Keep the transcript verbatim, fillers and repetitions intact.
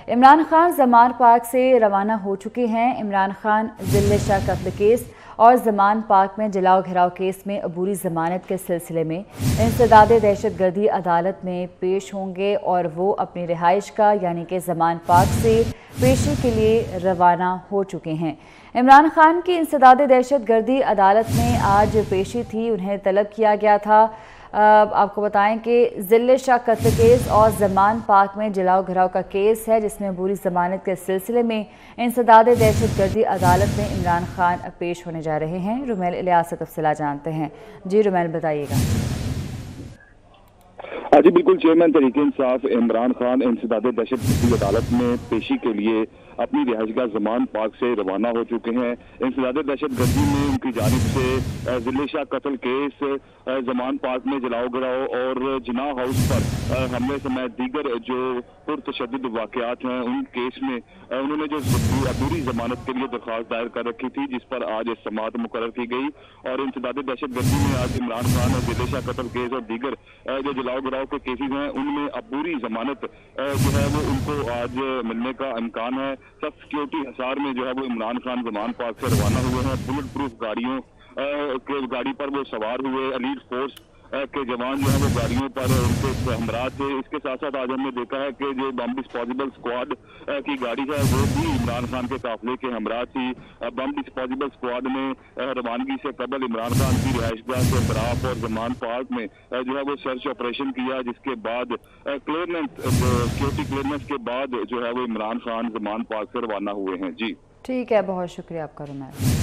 Imran Khan Zaman park से रवाना हो चुके हैं। इमरान खान जिले शाह कत्ल केस और जमान पार्क में जलाओ घिराव केस में अबूरी जमानत के सिलसिले में इंसदाद दहशत गर्दी अदालत में पेश होंगे और वो अपनी रिहाइश का यानी कि जमान पार्क से पेशी के लिए रवाना हो चुके हैं। इमरान खान की इंसदाद दहशत गर्दी अदालत में आज पेशी थी, उन्हें तलब किया गया था। आपको बताएं कि जिले शाह कत्ल केस और जमान पार्क में जलाओ घिराव का केस है, जिसमें बुरी जमानत के सिलसिले में इंसदाद दहशत गर्दी अदालत में इमरान खान पेश होने जा रहे हैं। रुमैल इलियास से तफसीलात जानते हैं। जी रुमैल, बताइएगा। जी बिल्कुल, चेयरमैन तहरीक इंसाफ इमरान खान इंसदाद दहशत गर्दी अदालत में पेशी के लिए अपनी रिहाइशगाह जमान पार्क से रवाना हो चुके हैं। इंसदाद दहशत गर्दी में उनकी जानिब से जिले शाह कत्ल केस, जमान पार्क में जलाओ गिराव और जिना हाउस पर हमले समेत दीगर जो पुरतशद्दुद वाक़यात हैं, उन केस में उन्होंने जो अधूरी जमानत के लिए दरख्वास्त दायर कर रखी थी, जिस पर आज समाअत मुकर्रर की गई और इंसदाद दहशत गर्दी में आज इमरान खान और जिले शाह कत्ल केस और दीगर जो जलाओ गिराव के केसेज हैं, उनमें अबूरी जमानत जो है वो उनको आज मिलने का इम्कान है। सब सिक्योरिटी हिसार में जो है वो इमरान खान जमान पार्क से रवाना हुए हैं। बुलेट प्रूफ गाड़ियों के गाड़ी पर वो सवार हुए। एलीट फोर्स के जवान जो है वो गाड़ियों पर उनके हमरा थे। इसके साथ साथ आज हमने देखा है कि जो बम डिस्पोजेबल स्क्वाड की गाड़ी है वो भी इमरान खान के काफिले के हमरा थी। बम डिस्पोजेबल स्क्वाड में रवानगी से कबल इमरान खान की रिहाइशगाह से बराफ और जमान पार्क में जो है वो सर्च ऑपरेशन किया, जिसके बाद क्लियरेंस सिक्योरिटी क्लियरेंस के बाद जो है वो इमरान खान जमान पार्क से रवाना हुए हैं। जी ठीक है, बहुत शुक्रिया आपका रुमैल।